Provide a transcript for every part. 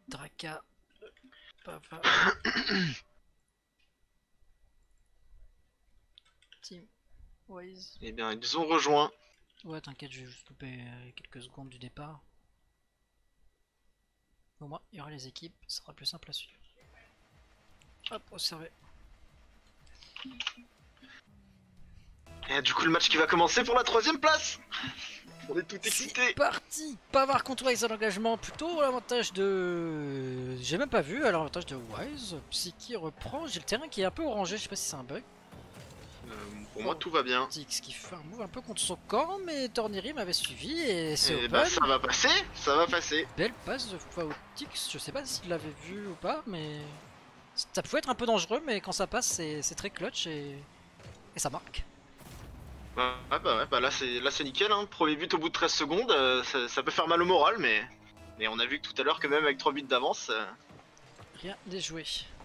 Draka. Pava. Team Waze. Eh bien, ils ont rejoint. Ouais, t'inquiète, je vais juste couper quelques secondes du départ. Au moins, il y aura les équipes, ça sera plus simple à suivre. Hop, observez. Et du coup, le match qui va commencer pour la 3ème place. On est tout excités. C'est parti. Pavard contre Wise à l'engagement, plutôt l'avantage de... J'ai même pas vu, à l'avantage de Wise. Psy reprend, j'ai le terrain qui est un peu orangé, je sais pas si c'est un bug. Pour moi, tout va bien. Tix qui fait un move un peu contre son camp, mais Torniri m'avait suivi et c'est Et open. bah, ça va passer, ça va passer. Belle passe de Faotix, je sais pas s'il l'avait vu ou pas, mais ça pouvait être un peu dangereux, mais quand ça passe, c'est très clutch et ça marque. Ouais, là c'est nickel, hein. Premier but au bout de 13 secondes, ça peut faire mal au moral, mais on a vu que tout à l'heure que même avec 3 buts d'avance... Rien n'est joué.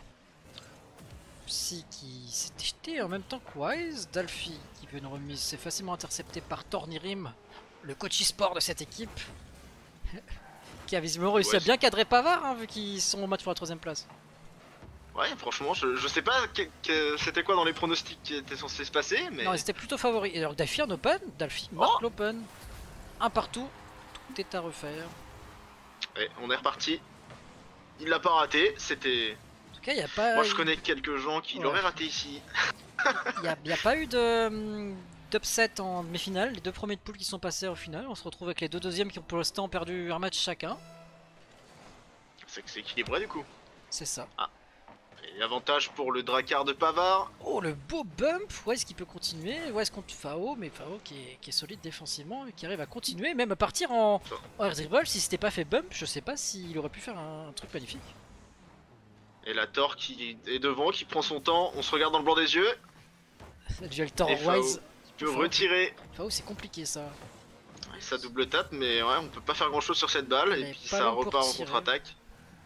Psy qui s'est jeté en même temps que Wise. Dalphi qui peut une remise, c'est facilement intercepté par Tornirim, le coach e-sport de cette équipe. Qui a visiblement réussi à bien cadrer Pavard, hein, vu qu'ils sont au match pour la 3ème place. Ouais, franchement, je sais pas c'était quoi dans les pronostics qui étaient censés se passer, mais... Non, ils étaient plutôt favoris. Alors Dalphi en open, Dalphi marque l'open. Un partout, tout est à refaire. Ouais, on est reparti. Il l'a pas raté, c'était... En tout cas, il n'y a pas... Moi je connais quelques gens qui l'auraient raté ici. Il n'y a pas eu d'upset en demi-finale. Les deux premiers de poule qui sont passés au final. On se retrouve avec les deux deuxièmes qui ont pour l'instant perdu un match chacun. C'est que c'est équilibré du coup. C'est ça. Ah. Et avantage pour le Drakkar de Pavard. Oh, le beau bump. Ouais, est-ce qu'il peut continuer? Ouais, est-ce qu'on Fao, mais Fao qui est solide défensivement et qui arrive à continuer, même à partir en air dribble. Si c'était pas fait bump, je sais pas s'il aurait pu faire un truc magnifique. Et la Thor qui est devant, qui prend son temps. On se regarde dans le blanc des yeux. Le duel Thor Et Fao Wise. peut retirer. Fao, c'est compliqué ça. Et ça double tape, mais ouais, on peut pas faire grand chose sur cette balle. Et puis ça repart en contre-attaque.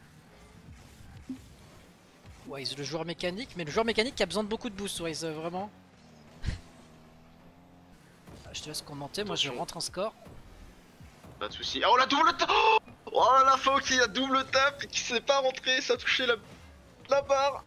Wise, le joueur mécanique, mais le joueur mécanique qui a besoin de beaucoup de boost, Wise, vraiment. Je te laisse commenter, moi je rentre en score. Pas de soucis. Oh la double tape. Oh là là, Fao qui a double tape et qui sait pas rentrer, ça a touché la barre.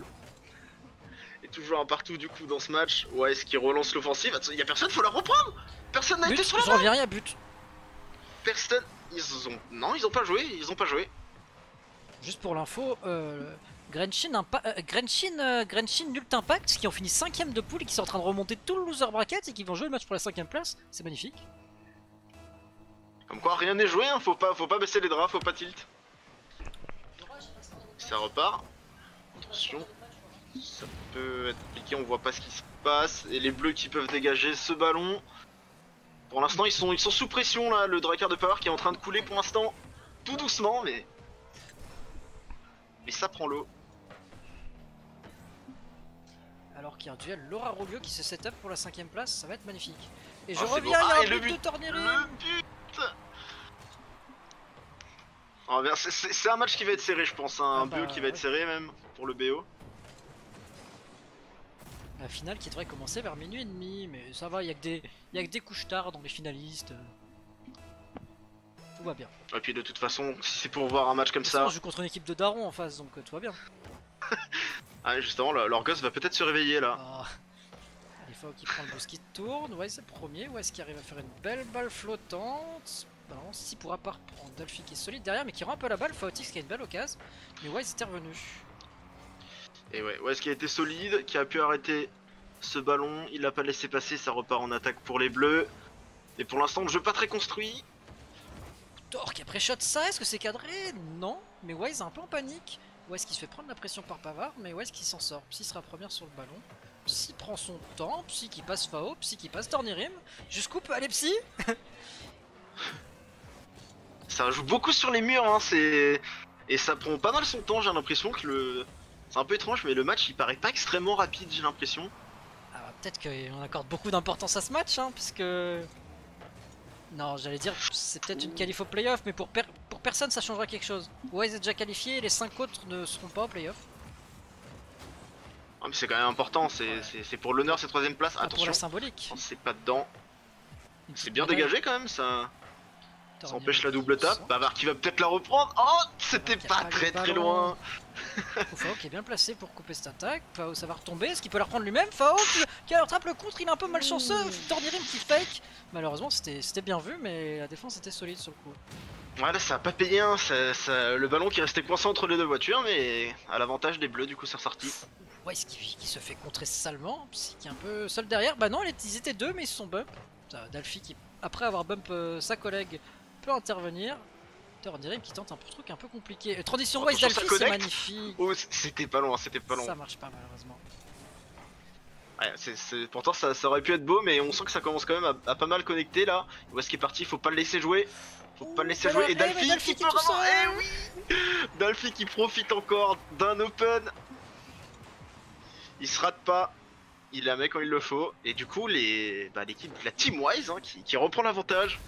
Et toujours un partout du coup dans ce match. Ouais, est-ce qu'il relance l'offensive? Attends, y a personne, faut la reprendre. Personne n'a été sur la balle. Je reviens, y'a but. Personne. Non, ils ont pas joué, ils ont pas joué. Juste pour l'info, Grenshin nul impact, qui ont fini 5ème de poule et qui sont en train de remonter tout le loser bracket et qui vont jouer le match pour la 5ème place, c'est magnifique. Comme quoi rien n'est joué, hein. Faut pas baisser les draps, faut pas tilt. Ça repart. Attention, ça peut être compliqué, on voit pas ce qui se passe. Et les bleus qui peuvent dégager ce ballon. Pour l'instant ils sont sous pression là, le Drakkar de Pavard qui est en train de couler pour l'instant. Tout doucement mais ça prend l'eau. Alors qu'il y a un duel Laura Roglio qui se set up pour la 5ème place, ça va être magnifique. Et je reviens, il y a un but de Tornirim. Le but. Oh, c'est un match qui va être serré je pense, hein. Un BO qui va être serré même pour le BO. La finale qui devrait commencer vers minuit et demi, mais ça va, il y a que des couches tard dans les finalistes. Tout va bien. Et puis de toute façon, si c'est pour voir un match comme ça... On joue contre une équipe de darons en face, donc tout va bien. Ah justement, leur gosse va peut-être se réveiller là. Oh. Il faut qu'il prend le boost qui tourne, ouais c'est le premier, ouais est-ce qu'il arrive à faire une belle balle flottante. Balance, si pourra pas reprendre Dalphi qui est solide derrière mais qui rend un peu la balle, Faotix qui a une belle occasion, mais Wise était revenu. Et ouais, Wise qui a été solide, qui a pu arrêter ce ballon, il l'a pas laissé passer, ça repart en attaque pour les bleus. Et pour l'instant le jeu pas très construit. Thor qui a pré-shot ça, est-ce que c'est cadré? Non, mais Wise est un peu en panique. Wise qui se fait prendre la pression par Pavard, mais Wise qui s'en sort. Psy sera première sur le ballon. Psy prend son temps, Psy qui passe Fao, Psy qui passe Tornirim. Jusqu'où peut aller Psy? Ça joue beaucoup sur les murs, hein, et ça prend pas mal son temps, j'ai l'impression que le... C'est un peu étrange, mais le match il paraît pas extrêmement rapide, j'ai l'impression. Ah, peut-être qu'on accorde beaucoup d'importance à ce match, hein, puisque... Non, j'allais dire, c'est peut-être une qualif au playoff, mais pour personne ça changera quelque chose. Wise est déjà qualifié, les 5 autres ne seront pas au playoff. Ah mais c'est quand même important, c'est pour l'honneur cette 3ème place. Ah, attention, pour la symbolique. c'est pas dedans. C'est bien dégagé quand même ça. Ça empêche la double tape. Bavard qui va peut-être la reprendre. Oh, c'était pas très loin. Fao qui est bien placé pour couper cette attaque. Fao ça va retomber. Est-ce qu'il peut la reprendre lui-même? Fao qui rattrape le contre. Il est un peu malchanceux. Tornirim qui fake. Malheureusement c'était bien vu, mais la défense était solide sur le coup. Ouais, là ça a pas payé, hein. Le ballon qui restait coincé entre les deux voitures, mais à l'avantage des bleus, du coup c'est ressorti. Ouais, qui se fait contrer salement. Psy qui est un peu seul derrière. Bah non, ils étaient deux, mais ils se sont bump. Dalfi qui, après avoir bump sa collègue, peut intervenir. Tornirim qui tente un truc un peu compliqué. Transition Wise Dalfi, c'est magnifique. Oh, c'était pas loin, c'était pas loin. Ça marche pas malheureusement. Ouais, pourtant ça aurait pu être beau, mais on sent que ça commence quand même à pas mal connecter là. Où est-ce qu'il est parti? Faut pas le laisser jouer. Faut pas le laisser jouer. Et Dalfi qui peut vraiment... Eh oui, Dalfi qui profite encore d'un open. Il se rate pas. Il la met quand il le faut. Et du coup, l'équipe, la Team Wise, hein, qui reprend l'avantage.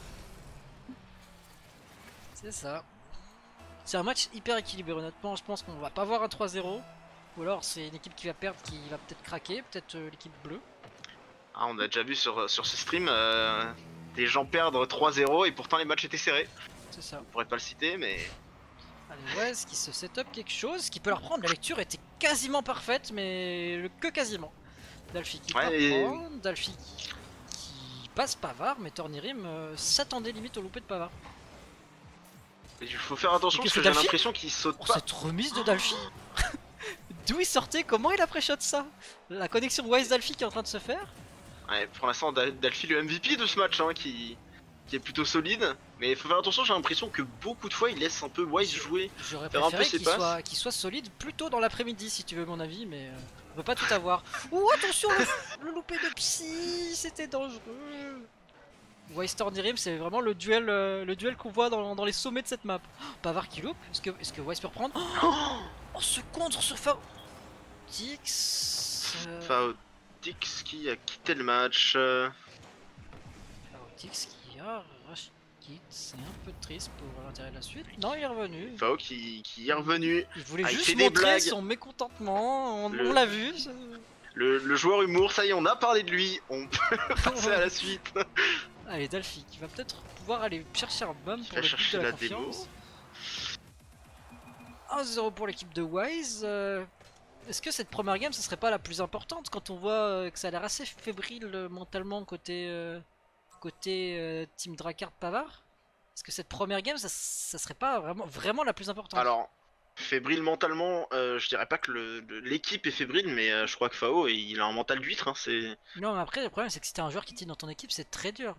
C'est ça. C'est un match hyper équilibré. Honnêtement, je pense qu'on va pas voir un 3-0. Ou alors c'est une équipe qui va perdre, qui va peut-être craquer. Peut-être l'équipe bleue. Ah, on a déjà vu sur ce stream des gens perdre 3-0 et pourtant les matchs étaient serrés. C'est ça. On pourrait pas le citer, mais... Allez, Wes qui se set up quelque chose, qui peut la reprendre. La lecture était quasiment parfaite, mais que quasiment. Dalfi qui peut reprendre, Dalfi qui passe Pavard, mais Tornirim s'attendait limite au loupé de Pavard. Il faut faire attention parce que j'ai l'impression qu'il saute pas. Cette remise de Dalfi. D'où il sortait? Comment il a pré-shot ça? La connexion Wise Dalfi qui est en train de se faire. Ouais, pour l'instant Dalfi le MVP de ce match, hein, qui est plutôt solide. Mais il faut faire attention, j'ai l'impression que beaucoup de fois il laisse un peu Wise jouer. J'aurais préféré qu'il soit solide plus tôt dans l'après-midi si tu veux mon avis, mais on peut pas tout avoir. Ouh, attention, le loupé de Psy, c'était dangereux. Wise Tornirim, c'est vraiment le duel qu'on voit dans les sommets de cette map. Oh, Pavard qui loupe, est-ce que Wise peut reprendre? Oh, ce contre sur Faotix. Faotix qui a quitté le match. Faotix qui a rush kit, c'est un peu triste pour l'intérêt de la suite. Non, il est revenu. Fao qui est revenu. Il voulait juste montrer son mécontentement, on l'a vu. Le joueur humour, ça y est, on a parlé de lui, on peut passer à la suite. Allez, Dalfi qui va peut-être pouvoir aller chercher un bump pour l'équipe de la confiance. 1-0 pour l'équipe de Wise. Est-ce que cette première game, ce serait pas la plus importante quand on voit que ça a l'air assez fébrile mentalement côté Team Dracard Pavard? Est-ce que cette première game, ça serait pas vraiment la plus importante? Alors, fébrile mentalement, je dirais pas que l'équipe est fébrile, mais je crois que Fao, il a un mental d'huître. Hein, non, mais après, le problème, c'est que si t'es un joueur qui tient dans ton équipe, c'est très dur.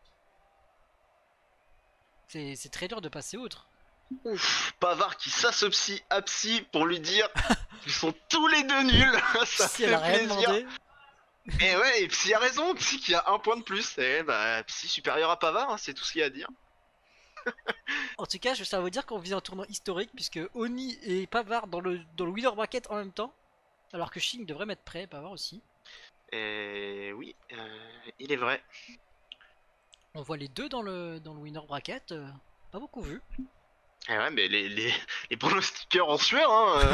C'est très dur de passer outre. Ouf, Pavard qui s'associe à Psy pour lui dire qu'ils sont tous les deux nuls. Ça si fait plaisir. Et ouais, et Psy a raison, Psy qui a un point de plus. Et bah, Psy supérieur à Pavard, hein, c'est tout ce qu'il y a à dire. En tout cas, ça veut dire qu'on vit un tournoi historique puisque Oni et Pavard dans le winner bracket en même temps. Alors que Shing devrait mettre prêt, Pavard aussi. Et oui, il est vrai. On voit les deux dans le winner bracket, pas beaucoup vu. Et ouais, mais les pronostiqueurs en sueur, hein.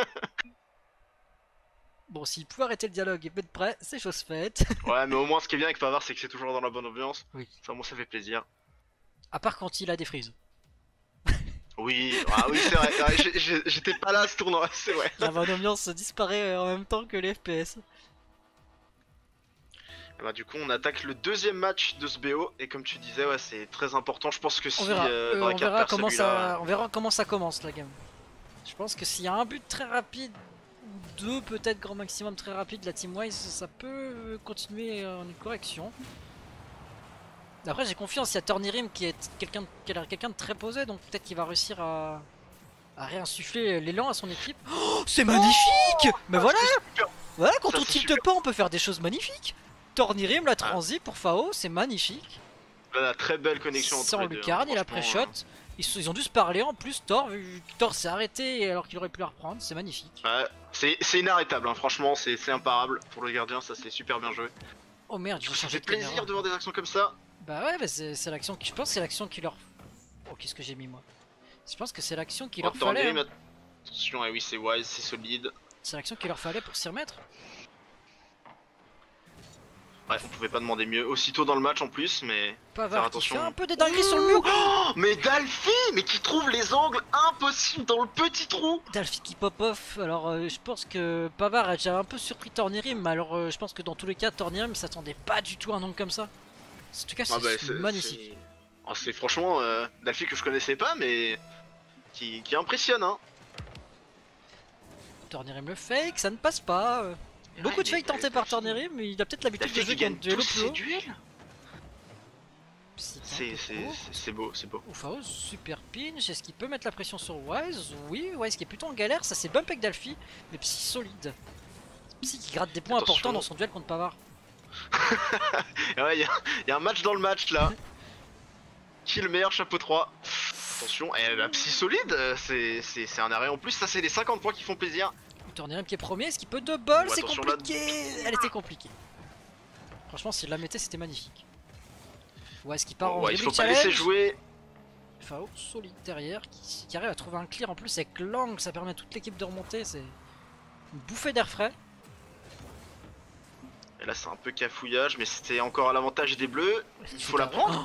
Bon, s'il pouvait arrêter le dialogue et mettre prêt, c'est chose faite. Ouais, mais au moins ce qui est bien avec Pavard, c'est que c'est toujours dans la bonne ambiance. Oui. Enfin, moi ça fait plaisir. À part quand il a des frises. Oui, oui c'est vrai, j'étais pas là à ce tournoi, c'est vrai. La bonne ambiance disparaît en même temps que les FPS. Et bah du coup on attaque le deuxième match de ce BO, et comme tu disais, ouais, c'est très important. Je pense que si on verra comment ça commence la game. Je pense que s'il y a un but très rapide, ou deux peut-être grand maximum très rapide de la Team Wise, ça peut continuer en une correction. Après j'ai confiance, il y a Tornirim qui est quelqu'un de très posé, donc peut-être qu'il va réussir à réinsuffler l'élan à son équipe. Oh, c'est magnifique. Mais voilà, quand on tilte pas on peut faire des choses magnifiques. Tornirim, la transi pour Fao, c'est magnifique. La très belle connexion entre les deux. Sans lucarne, il a pré-shot. Ils ont dû se parler en plus. Thor s'est arrêté alors qu'il aurait pu la reprendre, c'est magnifique. Ouais, c'est inarrêtable, hein. Franchement, c'est imparable pour le gardien, ça c'est super bien joué. Oh merde, ça fait plaisir de voir des actions comme ça. Bah ouais, bah c'est l'action qui. Je pense que c'est l'action qui leur. Oh, qu'est-ce que j'ai mis moi? Je pense que c'est l'action qui leur fallait. Hein. Attention, oui, c'est Wise, c'est solide. C'est l'action qu'il leur fallait pour s'y remettre. Ouais, on pouvait pas demander mieux. Aussitôt dans le match en plus, mais faire Pavard qui attention. fait un peu des dingueries sur le mur. Oh, mais Dalfi, mais qui trouve les angles impossibles dans le petit trou. Dalfi qui pop off. Alors je pense que Pavard a déjà un peu surpris Tornirim, mais alors je pense que dans tous les cas Tornirim s'attendait pas du tout à un angle comme ça. En tout cas c'est Ah bah, magnifique. c'est franchement Dalfi que je connaissais pas, mais qui impressionne, hein. Tornirim le fake, ça ne passe pas. Beaucoup Ouais, de fake tentés par Tornirim, mais il a peut-être l'habitude de Dalfi jouer qui gagne contre duel tous au plus ses haut. duels. C'est C'est beau, c'est beau. Ufao, super pinch, est-ce qu'il peut mettre la pression sur Wise? Oui, Wise qui est plutôt en galère, ça c'est bump avec Dalfi, mais Psy solide. Psy qui gratte des points Attention. importants dans son duel contre Pavard. Ouais, y a un match dans le match là. Qui est le meilleur chapeau 3? Attention, la psy solide, c'est un arrêt en plus, ça c'est les 50 points qui font plaisir. Tornirim qui est premier, est-ce qu'il peut double? Oh, C'est attention, là. compliqué. Elle était compliquée. Franchement, s'il la mettait, c'était magnifique. Wise qui part en Ouais, il dribble faut pas laisser challenge. jouer. Fao solide derrière, qui arrive à trouver un clear en plus avec l'angle, ça permet à toute l'équipe de remonter, c'est une bouffée d'air frais. Et là c'est un peu cafouillage, mais c'était encore à l'avantage des bleus. Il faut la prendre.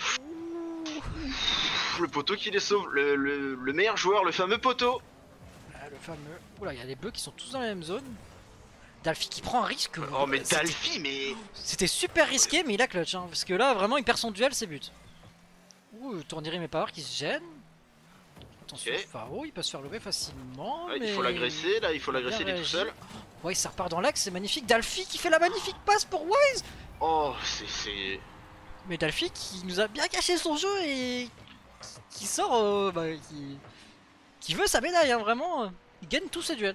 Le poteau qui les sauve, le meilleur joueur, le fameux poteau. Ah, le fameux. Oula, il y a les bleus qui sont tous dans la même zone. Dalfi qui prend un risque. Oh mais C'était- Dalfi, mais... C'était super risqué, mais il a clutch, hein, parce que là vraiment il perd son duel, c'est but. Ouh, Tournirim et Pavard qui se gênent. Attention, Ok. Fao, il peut se faire lever facilement. Ouais, mais... il faut l'agresser, là il faut l'agresser, il est tout réagi. seul. Ouais, ça repart dans l'axe, c'est magnifique. Dalfi qui fait la magnifique passe pour Wise. Oh, c'est... Mais Dalfi qui nous a bien caché son jeu et qui sort, qui veut sa médaille, hein, vraiment. Il gagne tous ses duels.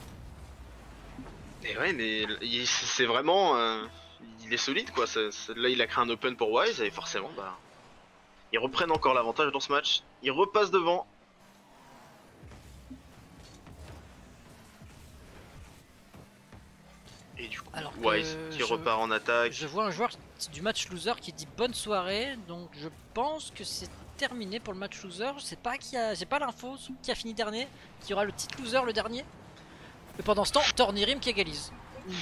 Et ouais, mais c'est vraiment... il est solide quoi, là il a créé un open pour Wise et forcément bah... Ils reprennent encore l'avantage dans ce match, ils repassent devant. Et du coup, Alors que Wise qui repart en attaque. Je vois un joueur du match loser qui dit bonne soirée, donc je pense que c'est terminé pour le match loser. Je sais pas qui a, j'ai pas l'info sur qui a fini dernier, qui aura le titre loser le dernier. Mais pendant ce temps, Tornirim qui égalise.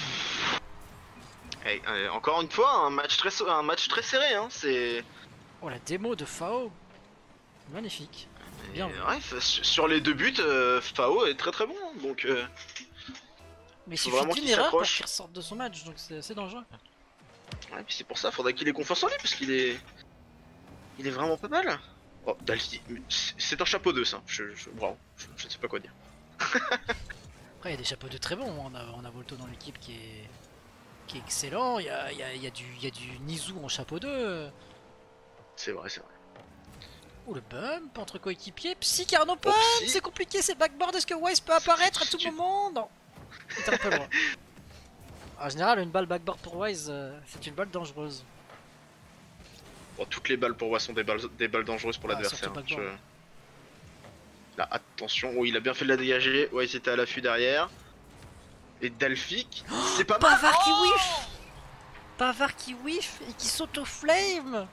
Hey, encore une fois, un match très serré, hein. C'est... Oh la démo de Fao, magnifique. Bien. Ouais, sur les deux buts, Fao est très bon, donc... Mais il faut suffit vraiment d'une qu'il erreur pour s'accroche. qu'il ressorte de son match, donc c'est assez dangereux. Ouais, puis c'est pour ça, faudrait qu'il ait confiance en lui, parce qu'il est... Il est vraiment pas mal. Oh, Dalfi, c'est un chapeau 2 ça, bravo, je ne sais pas quoi dire. Après il y a des chapeaux de très bons, on a Volto dans l'équipe qui est excellent, il y a du Nizu en chapeau 2. C'est vrai, c'est vrai. Oh le bump entre coéquipiers, Psy Carnopop, Psy. c'est compliqué, c'est backboard, est-ce que Wise peut apparaître à tout Tu- moment? Non, c'est un peu loin. En général une balle backboard pour Wise, c'est une balle dangereuse. Bon, toutes les balles pour moi sont des balles dangereuses pour Ah, l'adversaire. surtout backboard. Là, attention, oh, il a bien fait de la dégager. Ouais, il était à l'affût derrière. Et Dalfic, c'est pas mal. Pavard qui whiff, Pavard qui whiff et qui saute au flame.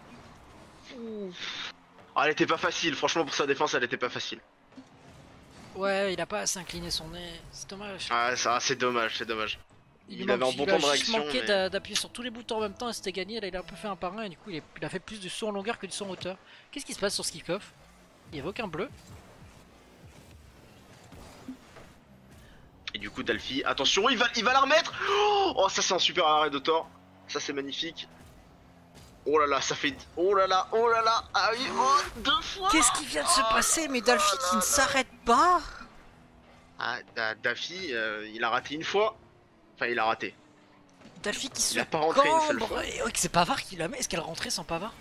Ah, elle était pas facile, franchement, pour sa défense, elle était pas facile. Ouais, il a pas assez incliné son nez, c'est dommage. Ah, ça, c'est dommage, c'est dommage. Il avait un bon il temps a de juste réaction. manqué Mais... d'appuyer sur tous les boutons en même temps et c'était gagné. Là, il a un peu fait un par un et du coup, il a fait plus de saut en longueur que de saut en hauteur. Qu'est-ce qui se passe sur ce kick-off? Il évoque un bleu. Et du coup, Dalfi, attention, il va la remettre. Oh, ça, c'est un super arrêt de Thor. Ça, c'est magnifique. Oh là là, ça fait... Oh là là, oh là là. Ah oui, oh, 2 fois. Qu'est-ce qui vient de se passer? Mais Dalfi qui ne s'arrête pas. Ah, Dalfi, il a raté une fois. Enfin, il a raté. Dalfi qui se Il a pas rentré une seule cambre. fois. Et ouais, c'est Pavard qui la met. Est-ce qu'elle rentrait sans Pavard?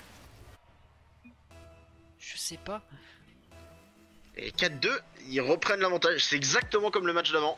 Je sais pas. Et 4-2, ils reprennent l'avantage. C'est exactement comme le match d'avant.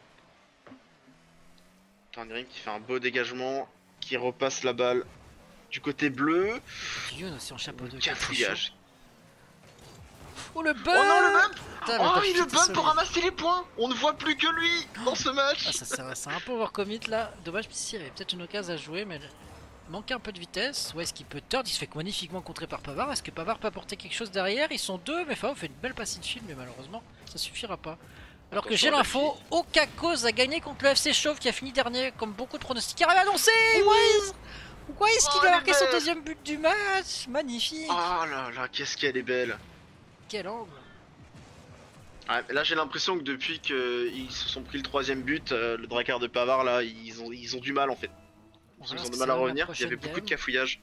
Tornirim qui fait un beau dégagement, qui repasse la balle du côté bleu. Youn aussi en chapeau de Cafouillage. Oh le bump. Oh non, le bump. Putain, mais Oh, Dalfi il le était bump solide. pour ramasser les points. On ne voit plus que lui dans ce match. Ah, c'est un peu overcommit là. Dommage, Psy avait peut-être une occasion à jouer, mais il manquait un peu de vitesse. Ouais, est-ce qu'il peut turn? Il se fait magnifiquement contrer par Pavard. Est-ce que Pavard peut apporter quelque chose derrière? Ils sont deux, mais Fao fait une belle passe in field, mais malheureusement, ça suffira pas. Alors que Attention j'ai à l'info, Okakos a gagné contre le FC Chauve qui a fini dernier, comme beaucoup de pronostics arrivent annoncés. Wise Wise qui Oh, va elle est marquer son belle. deuxième but du match. Magnifique. Oh là là, qu'est-ce qu'elle est belle. Quel angle. Ouais, mais là j'ai l'impression que depuis qu'ils se sont pris le troisième but, le Drakkar de Pavard là, ils ont du mal en fait. Ils ont du mal à revenir, il y avait beaucoup de cafouillage.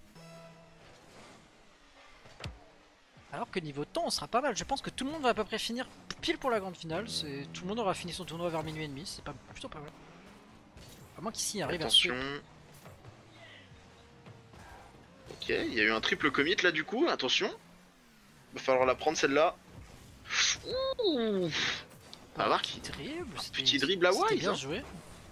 Alors que niveau temps on sera pas mal, je pense que tout le monde va à peu près finir pile pour la grande finale, tout le monde aura fini son tournoi vers minuit et demi, c'est plutôt pas mal. À moins qu'ici arrive Attention. Ok, il y a eu un triple commit là du coup, attention. Va falloir la prendre celle-là. Ouh. Pavard qui dribble, petit dribble à Wise. Bien joué.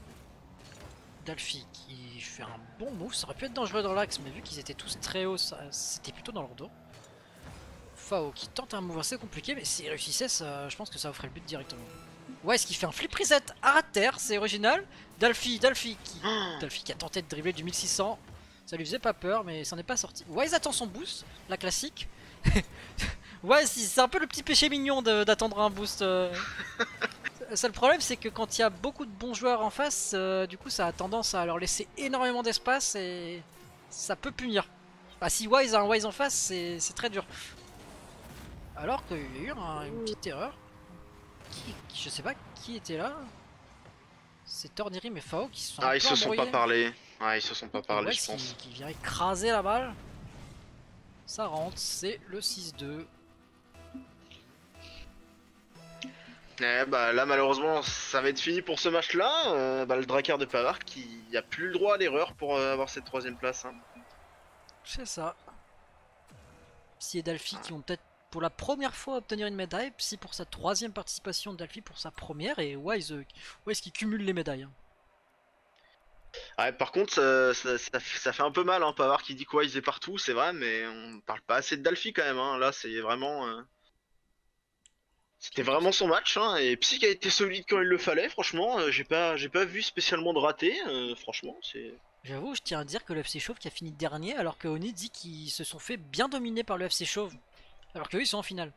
Dalfi qui fait un bon move, ça aurait pu être dangereux dans l'axe, mais vu qu'ils étaient tous très hauts, c'était plutôt dans leur dos. Fao qui tente un move assez compliqué, mais s'il réussissait, je pense que ça offrait le but directement. Wise qui fait un flip reset à terre, c'est original. Dalfi qui a tenté de dribbler du 1600, ça lui faisait pas peur, mais ça n'est pas sorti. Wise attend son boost, la classique. Ouais, c'est un peu le petit péché mignon d'attendre un boost. Ça, le problème, c'est que quand il y a beaucoup de bons joueurs en face, du coup, ça a tendance à leur laisser énormément d'espace et ça peut punir. Bah, si Wise a un Wise en face, c'est très dur. Alors qu'il y a eu une petite erreur. Je sais pas qui était là. C'est Tornirim et Fao qui se sont ils se sont pas parlé. Ouais, ils se sont pas parlé, je pense. Qui vient écraser la balle. Ça rentre, c'est le 6-2. Bah là malheureusement ça va être fini pour ce match là. Le Drakkar de Pavard qui a plus le droit à l'erreur pour avoir cette troisième place. Hein. C'est ça. Psy et Dalfi qui vont peut-être pour la première fois obtenir une médaille. Psy pour sa troisième participation, Dalfi pour sa première et Wise qui cumule les médailles. Hein. Ouais, par contre ça fait un peu mal hein, Pavard qui dit quoi Wise est partout, c'est vrai, mais on parle pas assez de Dalfi quand même. Hein. Là c'est vraiment... C'était vraiment son match, hein, et Psy a été solide quand il le fallait, franchement, j'ai pas vu spécialement de raté, franchement, c'est... J'avoue, je tiens à dire que le FC Chauve qui a fini dernier, alors que Oni dit qu'ils se sont fait bien dominer par le FC Chauve, alors qu'eux ils sont en finale.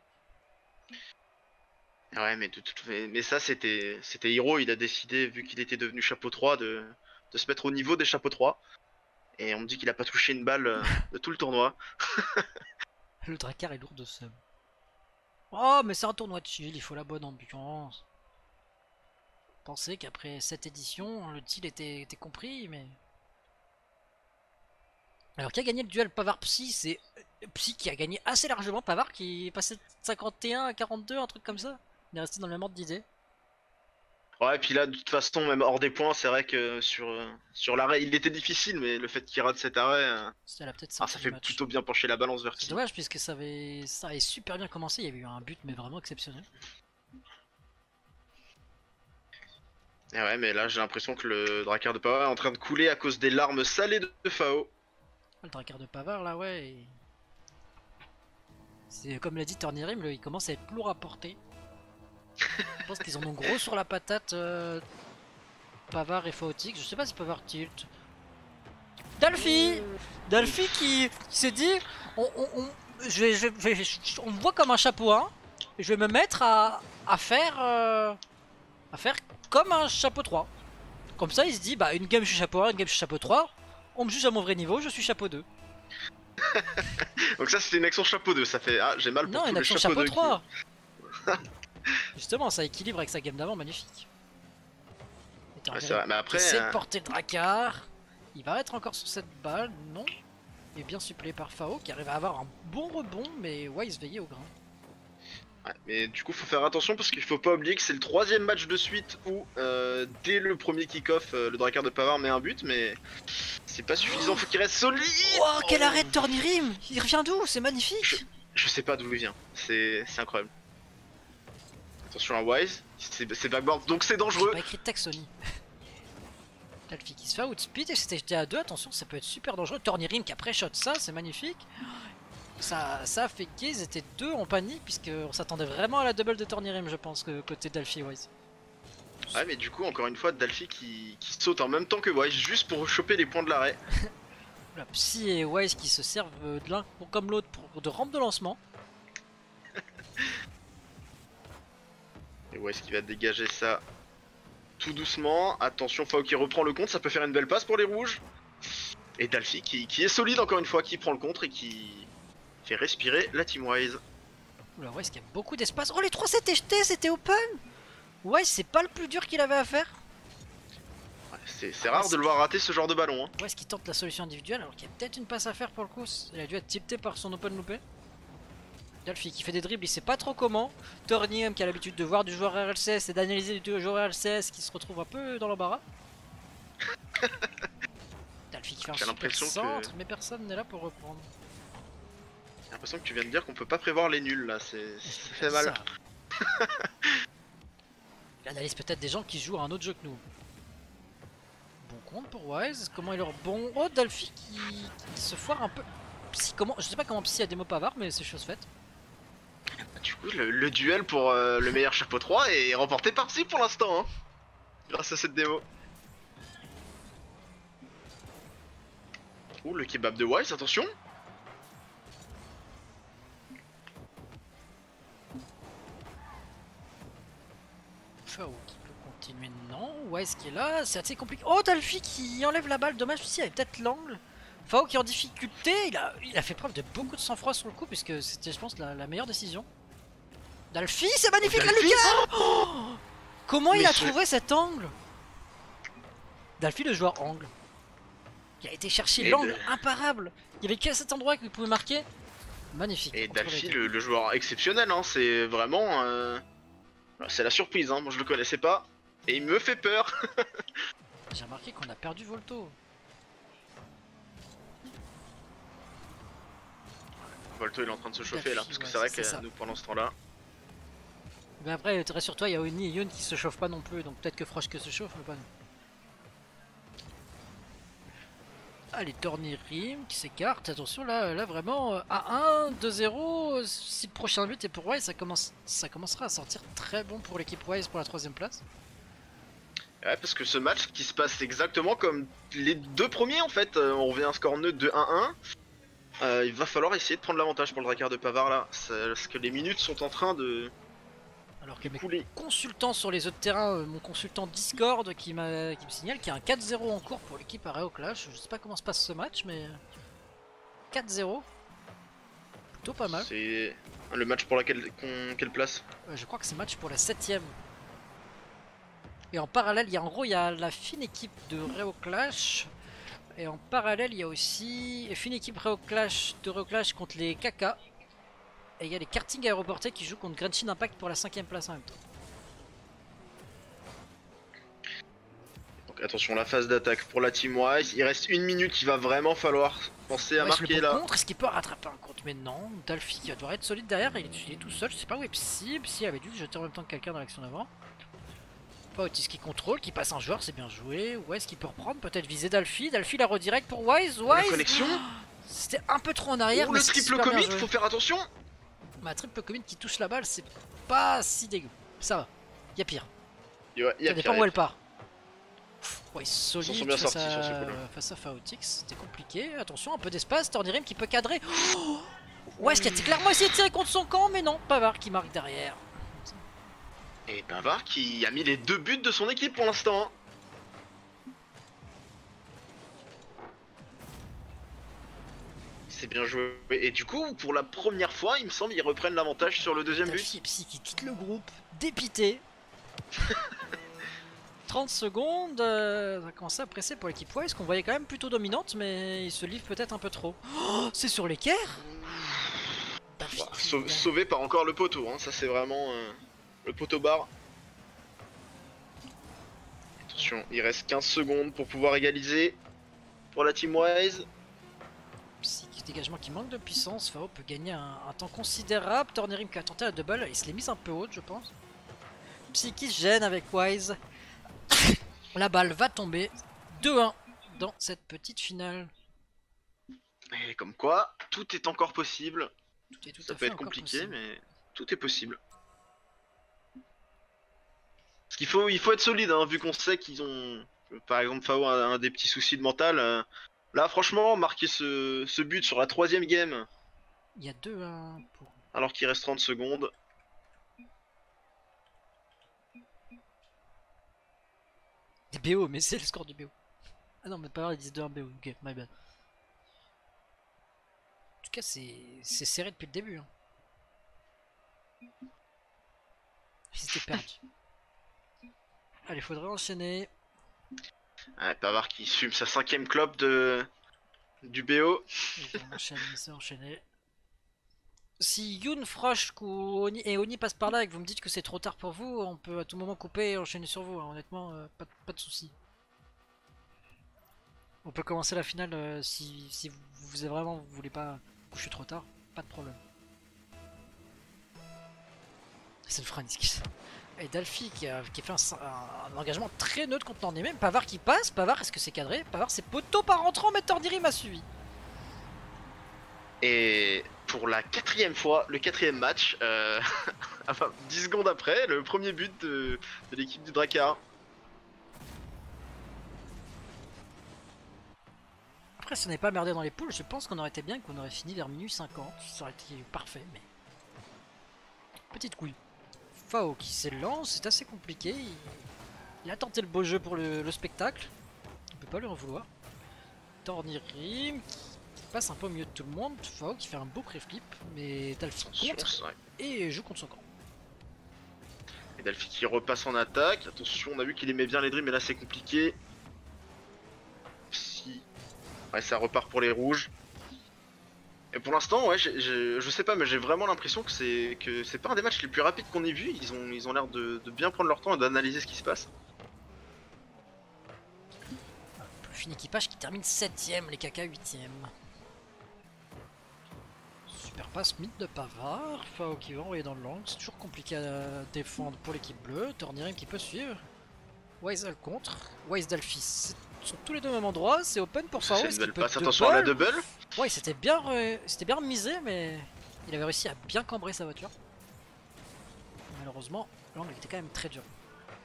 Ouais, mais ça c'était Hiro, il a décidé, vu qu'il était devenu chapeau 3, de se mettre au niveau des chapeaux 3, et on me dit qu'il a pas touché une balle de tout le tournoi. Le Drakkar est lourd de seum. Oh, mais c'est un tournoi de chill, il faut la bonne ambiance. Pensez qu'après cette édition, le deal était compris, mais... Alors qui a gagné le duel Pavard-Psy, c'est Psy qui a gagné assez largement, Pavard qui est passé de 51 à 42, un truc comme ça. Il est resté dans le même ordre d'idée. Ouais, et puis là, de toute façon, même hors des points, c'est vrai que sur l'arrêt, il était difficile, mais le fait qu'il rate cet arrêt, ça fait plutôt bien pencher la balance vers C'est dommage puisque ça avait super bien commencé, il y avait eu un but mais vraiment exceptionnel. Et ouais, mais là j'ai l'impression que le Drakkar de Pavard est en train de couler à cause des larmes salées de Fao. Le Drakkar de Pavard là, ouais. C'est comme l'a dit Tornirim, il commence à être lourd à porter. Je pense qu'ils en ont gros sur la patate. Pavard et Faotique. Je sais pas si Pavard tilt. Dalfi qui s'est dit on me voit comme un chapeau 1 et je vais me mettre à faire comme un chapeau 3. Comme ça il se dit bah une game je suis chapeau 1, une game je suis chapeau 3, on me juge à mon vrai niveau, je suis chapeau 2. Donc ça c'était une action chapeau 2, ça fait j'ai mal pour tous les chapeaux 2 3. Justement ça équilibre avec sa game d'avant, magnifique. Ouais, c'est vrai, mais après c'est de porter Drakkar. Il va être encore sur cette balle, non. Il est bien suppléé par Fao qui arrive à avoir un bon rebond, mais Wise veillait au grain. Ouais, mais du coup faut faire attention parce qu'il faut pas oublier que c'est le troisième match de suite où dès le premier kick-off le Drakkar de Pavard met un but, mais c'est pas suffisant, faut qu'il reste solide. Oh, quel arrêt de Tornirim! Il revient d'où? C'est magnifique! Je sais pas d'où il vient, c'est incroyable. Attention à Wise, c'est backboard donc c'est dangereux. J'ai pas écrit de texte Sony. Dalfi qui se fait outspeed et c'était jeté à 2, attention ça peut être super dangereux. Tornirim qui a pré-shot ça, c'est magnifique. Ça a fait qu'ils étaient deux en panique puisqu'on s'attendait vraiment à la double de Tornirim je pense que côté Dalfi et Wise. Ouais mais du coup encore une fois Dalfi qui saute en même temps que Wise juste pour choper les points de l'arrêt. La Psy et Wise qui se servent de l'un comme l'autre de rampe de lancement. Et où est-ce qu'il va dégager ça tout doucement? Attention, Fao qui reprend le compte, ça peut faire une belle passe pour les rouges. Et Dalfi qui est solide encore une fois, qui prend le contre et qui fait respirer la Team Wise. Oula, Wise qui a beaucoup d'espace. Oh, les 3 s'étaient jetés, c'était open. Wise, c'est pas le plus dur qu'il avait à faire. Ouais, c'est rare de le voir rater ce genre de ballon. Hein. Wise qui tente la solution individuelle alors qu'il y a peut-être une passe à faire pour le coup. Il a dû être tilté par son open loupé. Dalfi qui fait des dribbles, il sait pas trop comment. Tornium qui a l'habitude de voir du joueur RLCS et d'analyser du joueur RLCS qui se retrouve un peu dans l'embarras. Dalfi qui fait un super centre, mais personne n'est là pour reprendre. J'ai l'impression que tu viens de dire qu'on peut pas prévoir les nuls là, ça fait mal. Il analyse peut-être des gens qui jouent à un autre jeu que nous. Bon compte pour Wise, comment il leur bon. Oh, Dalfi qui se foire un peu. Psy, comment... Je sais pas comment Psy a des mots pavards, mais c'est chose faite. Du coup, le duel pour le meilleur chapeau 3 est remporté par Psy pour l'instant, hein, grâce à cette démo. Ouh, le kebab de Wise, attention. Fao qui peut continuer, non. Wise qui est là, c'est assez compliqué. Oh, Dalfi qui enlève la balle, dommage, Psy avait peut-être l'angle. Fao qui est en difficulté, il a fait preuve de beaucoup de sang-froid sur le coup, puisque c'était, je pense, la meilleure décision. Dalfi, c'est magnifique, la lucarne. Oh, comment il a trouvé cet angle? Dalfi, le joueur angle. Il a été chercher l'angle imparable. Il y avait qu'à cet endroit qu'il pouvait marquer. Magnifique. Et Dalfi, le joueur exceptionnel, hein, c'est vraiment... C'est la surprise, hein, moi je le connaissais pas. Et il me fait peur. J'ai remarqué qu'on a perdu Volto. Volto il est en train de se chauffer là, parce que c'est vrai que nous pendant ce temps là... Mais après, sur toi, il y a Oni et Yoon qui se chauffent pas non plus, donc peut-être que Frosh que se chauffe, mais pas nous. Allez, Tornirim qui s'écarte, attention là vraiment à 1, 2-0, 6 prochains buts et pour Wise ça commencera à sortir très bon pour l'équipe Wise pour la 3ème place. Ouais, parce que ce match qui se passe exactement comme les deux premiers en fait, on revient à un score neutre de 1-1. Il va falloir essayer de prendre l'avantage pour le Drakkar de Pavard là, parce que les minutes sont en train de... Alors que mes consultants sur les autres terrains, mon consultant Discord qui me signale qu'il y a un 4-0 en cours pour l'équipe à Reo Clash. Je sais pas comment se passe ce match, mais 4-0, plutôt pas mal. C'est le match pour quelle place? Je crois que c'est match pour la 7ème. Et en parallèle, il y a la fine équipe de Reo Clash. Et en parallèle, il y a aussi une fine équipe Reo Clash contre les KK. Et il y a les karting aéroportés qui jouent contre Genshin Impact pour la 5ème place en même temps. Donc attention, la phase d'attaque pour la Team Wise. Il reste 1 minute, il va vraiment falloir penser à marquer là. Est-ce qu'il peut rattraper un compte? Mais non, Dalfi qui doit être solide derrière, il est tout seul. Je sais pas où est Psy. Psy avait dû le jeter en même temps que quelqu'un dans l'action d'avant. Otis qui contrôle, qui passe un joueur, c'est bien joué. Wise qui peut reprendre, peut-être viser Dalfi. Dalfi la redirect pour Wise. La connexion. C'était un peu trop en arrière. Oh, le triple commit, faut faire attention. Ma triple commit qui touche la balle, c'est pas si dégueu. Ça va, y a pire. Ça dépend où elle part. Ouais, solide face à Faotix, c'était compliqué. Attention, un peu d'espace. Tornirim qui peut cadrer. Oh, ouais, qui a clairement essayé de tirer contre son camp, mais non. Pavard qui marque derrière. Et Pavard qui a mis les 2 buts de son équipe pour l'instant. C'est bien joué. Et du coup, pour la première fois, il me semble, ils reprennent l'avantage sur le 2ème but. Psy qui quitte le groupe, dépité. 30 secondes, ça a commencé à presser pour l'équipe Wise, qu'on voyait quand même plutôt dominante, mais il se livre peut-être un peu trop. Oh, c'est sur l'équerre. Sauvé par encore le poteau, hein. Ça c'est vraiment le poteau bar. Attention, il reste 15 secondes pour pouvoir égaliser pour la Team Wise. Dégagement qui manque de puissance, Fao peut gagner un temps considérable. Tornirim qui a tenté la double, il se l'est mise un peu haute je pense. Psy qui se gêne avec Wise. La balle va tomber 2-1 dans cette petite finale. Et comme quoi, tout est encore possible. Ça peut être compliqué, possible. Mais tout est possible. Parce qu'il faut être solide, hein, vu qu'on sait qu'ils ont... Par exemple, Fao a un des petits soucis de mental. Là, franchement, marquer ce but sur la 3ème game. Il y a 2-1 pour... Alors qu'il reste 30 secondes. BO, mais c'est le score du BO. Ah non, mais pas les 10-2-1 BO, ok, my bad. En tout cas, c'est serré depuis le début. Hein. C'était perdu. Allez, faudrait enchaîner. Ouais, Pavard qui fume sa 5ème clope du BO. On enchaîne, c'est enchaîné. Si Yoon, Frosh et Oni passent par là et que vous me dites que c'est trop tard pour vous, on peut à tout moment couper et enchaîner sur vous. Hein. Honnêtement, pas de soucis. On peut commencer la finale si vous vraiment vous voulez pas coucher trop tard, pas de problème. C'est le Franix. Et Dalfi qui a fait un engagement très neutre contre Tornirim. Pavard qui passe. Pavard, est-ce que c'est cadré? Pavard, c'est poteau par rentrant, mais Tornirim a suivi. Et pour la 4ème fois, le 4ème match, enfin 10 secondes après, le premier but de l'équipe du Drakkar. Après, si on n'avait pas merdé dans les poules, je pense qu'on aurait été bien, qu'on aurait fini vers minuit 50. Ça aurait été parfait, mais. Petite couille. Fao qui s'élance, c'est assez compliqué. Il a tenté le beau jeu pour le spectacle. On peut pas lui en vouloir. Tornirim qui passe un peu au milieu de tout le monde. Fao qui fait un beau pré-flip, mais Dalfi contre Ouais. et joue contre son camp. Et Dalfi qui repasse en attaque. Attention, on a vu qu'il aimait bien les dreams, mais là c'est compliqué. Si. Ouais, ça repart pour les rouges. Et pour l'instant, ouais, je sais pas, mais j'ai vraiment l'impression que c'est pas un des matchs les plus rapides qu'on ait vu. Ils ont l'air de bien prendre leur temps et d'analyser ce qui se passe. Le fin équipage qui termine 7ème, les caca 8ème. Super passe mid de Pavard. Fao qui va envoyer dans le long. C'est toujours compliqué à défendre pour l'équipe bleue. Tornirim qui peut suivre. Wise le contre. Wise Dalfi sont tous les deux au même endroit. C'est open pour Fao. C'est une belle passe, attention à la double. Ouais, c'était bien misé, mais il avait réussi à bien cambrer sa voiture. Malheureusement, l'angle était quand même très dur.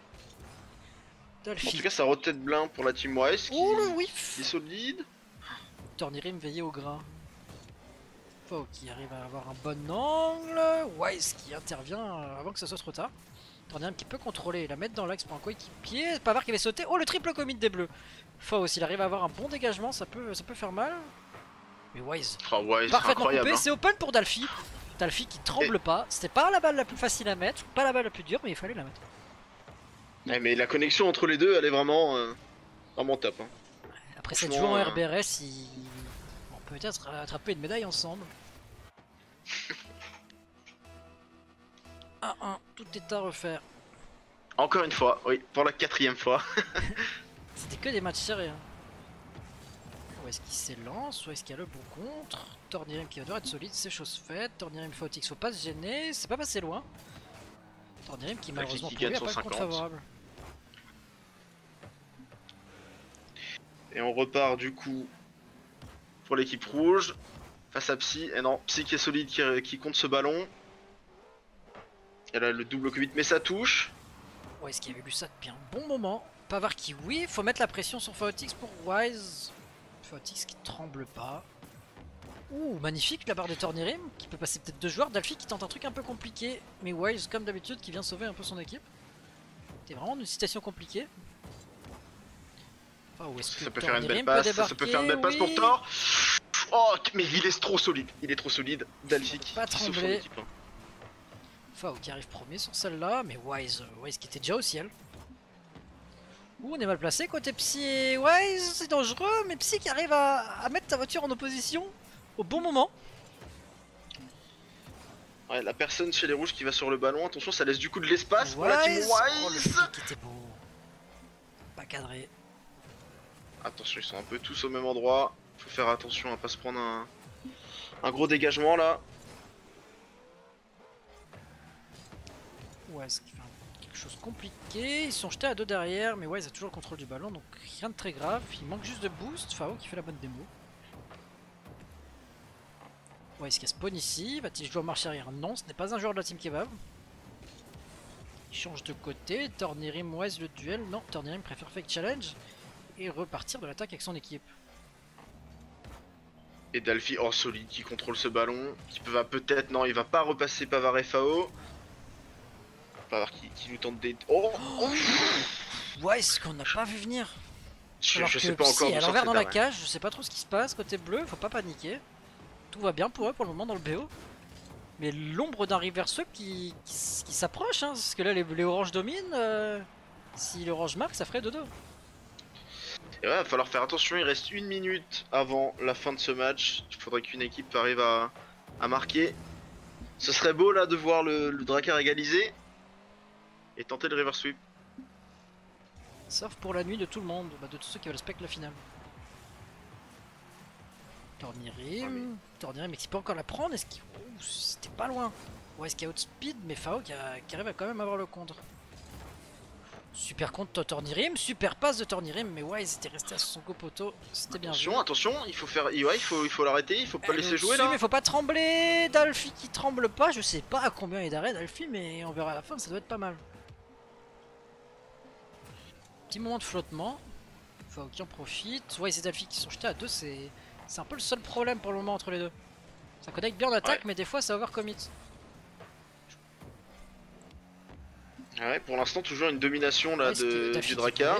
En tout cas, ça rotate blanc pour la Team Wise qui est solide. Tornirim veillé au grain. Fao qui arrive à avoir un bon angle. Wise qui intervient avant que ça soit trop tard. Tornirim qui peut contrôler et la mettre dans l'axe pour un coéquipier. Pavard qui avait sauté. Oh, le triple commit des bleus. Fao, s'il arrive à avoir un bon dégagement, ça peut faire mal. Mais Wise, Wise parfaitement incroyable. coupé. C'est open pour Dalfi. Dalfi qui tremble pas. C'était pas la balle la plus facile à mettre, pas la balle la plus dure, mais il fallait la mettre. Ouais, mais la connexion entre les deux, elle est vraiment top. Hein. Après cette joueur en RBRS, on peut peut-être attraper une médaille ensemble. 1-1, tout est à refaire. Encore une fois, oui, pour la 4ème fois. C'était que des matchs serrés. Hein. Où est-ce qu'il s'élance? Où est-ce qu'il y a le bon contre? Tornirim qui va devoir être solide, c'est chose faite. Tornirim Fautix, faut pas se gêner, c'est pas passé loin. Tornirim qui malheureusement pour lui a pas le contre favorable. Et on repart du coup pour l'équipe rouge face à Psy. Et non, Psy qui est solide, qui compte ce ballon. Et là le double commit, mais ça touche. Ouais, est-ce qu'il avait vu ça depuis un bon moment? Pavard qui oui, faut mettre la pression sur Fautix pour Wise. Fautix qui tremble pas. Ouh, magnifique la barre de Tornirim qui peut passer peut-être deux joueurs. Dalfi qui tente un truc un peu compliqué, mais Wise comme d'habitude qui vient sauver un peu son équipe. C'était vraiment une situation compliquée. Enfin, où est-ce que ça peut faire une belle passe, ça peut faire une belle passe pour Thor. Oh, mais il est trop solide, Dalfi qui sauve son équipe. Hein. Fao qui arrive premier sur celle-là, mais Wise qui était déjà au ciel. Ouh, on est mal placé côté Psy et Wise, c'est dangereux, mais Psy qui arrive à mettre ta voiture en opposition au bon moment. Ouais, la personne chez les rouges qui va sur le ballon, attention, ça laisse du coup de l'espace pour la team Wise. Oh, le flic était beau. Pas cadré. Attention, ils sont un peu tous au même endroit. Faut faire attention à pas se prendre un gros dégagement là. Ouais, ce qui fait quelque chose de compliqué. Ils sont jetés à deux derrière, mais Wise a toujours le contrôle du ballon, donc rien de très grave. Il manque juste de boost. Fao qui fait la bonne démo. Wise qui a spawn ici. Va-t-il jouer en marche arrière? Non, ce n'est pas un joueur de la team Kebab. Il change de côté. Tornirim, Wise le duel. Non, Tornirim préfère fake challenge et repartir de l'attaque avec son équipe. Et Dalfi, oh solide, qui contrôle ce ballon. Qui va peut-être, non, il va pas repasser Pavard et Fao. Pavard qui nous tente des... Oh, oh. Ouais, ce qu'on n'a pas vu venir. Je Alors sais que pas encore Psy est d'où à sort l'envers cet dans la arrêt. cage, je sais pas trop ce qui se passe côté bleu, faut pas paniquer. Tout va bien pour eux pour le moment dans le BO. Mais l'ombre d'un reverse sweep qui s'approche, hein, parce que là les oranges dominent. Si l'orange marque, ça ferait 2-2. Et ouais, va falloir faire attention, il reste 1 minute avant la fin de ce match. Il faudrait qu'une équipe arrive à marquer. Ce serait beau là de voir le Drakkar égaliser et tenter le reverse sweep. Sauf pour la nuit de tout le monde, bah, de tous ceux qui veulent spec la finale. Tornirim, Tornirim, mais qui peut encore la prendre. Est-ce qu'il... Oh, c'était pas loin. Ouais, est-ce qu'il y a outspeed, mais Fao qui arrive à quand même avoir le contre. Super contre Tornirim, super passe de Tornirim, mais Wise était resté à son copoteau, c'était bien vu. Attention, il faut faire, ouais, il faut l'arrêter, il faut pas le laisser jouer là. Mais faut pas trembler, Dalfi qui tremble pas, je sais pas à combien il est d'arrêt Dalfi, mais on verra à la fin, ça doit être pas mal. Petit moment de flottement, Fao qui en profite, Wise et Dalfi qui sont jetés à deux, c'est un peu le seul problème pour le moment entre les deux. Ça connecte bien en attaque, mais des fois ça overcommit. Ouais, pour l'instant toujours une domination là du Drakkar.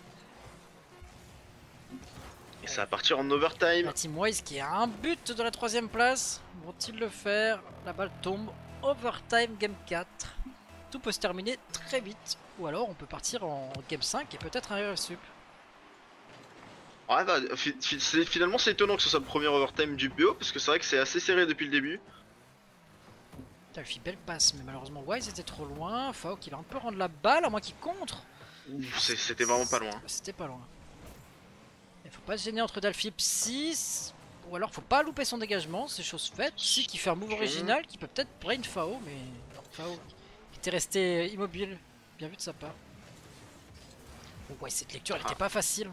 Et ça va partir en overtime. La Team Wise qui a un but de la 3ème place. Vont-ils le faire? La balle tombe. Overtime game 4. Tout peut se terminer très vite. Ou alors on peut partir en game 5 et peut-être un reverse sup. Ouais, bah, finalement c'est étonnant que ce soit le premier overtime du BO parce que c'est vrai que c'est assez serré depuis le début. Il fait belle passe, mais malheureusement Wise était trop loin. Fao qui va un peu rendre la balle, à moins qu'il contre. C'était vraiment pas loin. C'était pas loin. Il faut pas se gêner entre Dalfi et Psy. Ou alors faut pas louper son dégagement, c'est chose faite. Psy qui fait un move original qui peut peut-être brain Fao, mais non, Fao qui était resté immobile. Bien vu de sa part. Oh, ouais, cette lecture elle était pas facile.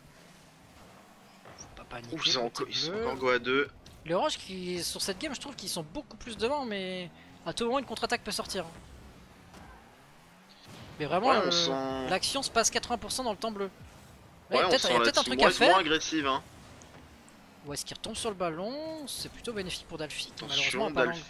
Faut pas paniquer. Ils sont encore go à 2. Les oranges qui sur cette game je trouve qu'ils sont beaucoup plus devant, mais à tout moment une contre-attaque peut sortir. Mais vraiment ouais, l'action se passe 80% dans le temps bleu. Là, ouais, il y a peut-être un truc à faire. Agressive, hein. Ou est-ce qu'il retombe sur le ballon? C'est plutôt bénéfique pour Dalfi qui malheureusement pas l'angle.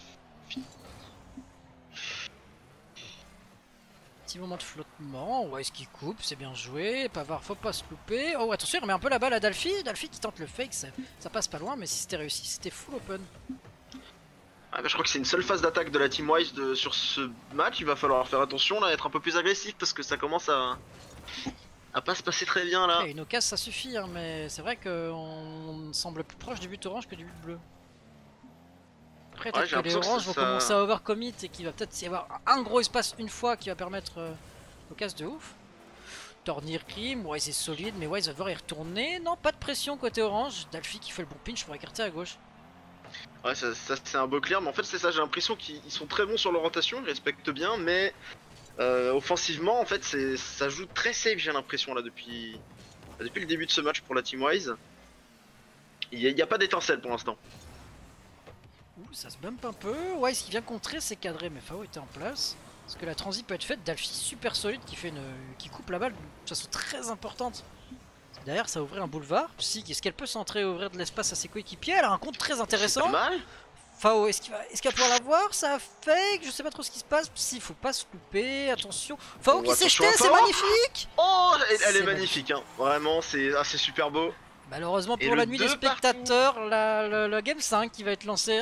Petit moment de flottement, ouais, est-ce qu'il coupe? C'est bien joué, Pavard faut pas se louper. Oh attention, il remet un peu la balle à Dalfi. Dalfi qui tente le fake, ça passe pas loin, mais si c'était réussi, c'était full open. Ah bah, je crois que c'est une seule phase d'attaque de la Team Wise sur ce match. Il va falloir faire attention là, être un peu plus agressif parce que ça commence à pas se passer très bien là. Okay, une occasion ça suffit, hein, mais c'est vrai qu'on semble plus proche du but orange que du but bleu. Après, peut-être que les oranges vont commencer à overcommit et qu'il va peut-être y avoir un gros espace une fois qui va permettre l'occasion de ouf. Tornirim, Wise est solide, mais Wise va devoir y retourner. Non, pas de pression côté orange. Dalfi qui fait le bon pinch pour écarter à gauche. Ouais, ça c'est un beau clear, mais en fait c'est ça, j'ai l'impression qu'ils sont très bons sur l'orientation, ils respectent bien, mais offensivement en fait ça joue très safe, j'ai l'impression là depuis le début de ce match pour la Team Wise. Il n'y a pas d'étincelle pour l'instant. Ouh, ça se bump un peu. Wise qui vient contrer, c'est cadré, mais Fao était en place. Parce que la transi peut être faite. Dalfi super solide qui coupe la balle de façon très importante. Derrière, ça ouvrait un boulevard. Psy, est-ce qu'elle peut s'entrer et ouvrir de l'espace à ses coéquipiers? Elle a un compte très intéressant. C'est pas mal. Fao, est-ce qu'il va pouvoir l'avoir? Ça fake, je sais pas trop ce qui se passe. Psy, faut pas se louper. Attention. Fao qui s'est jeté, c'est magnifique. Oh, elle est magnifique, hein. Vraiment, c'est super beau. Malheureusement pour la nuit des spectateurs, la game 5 qui va être lancée.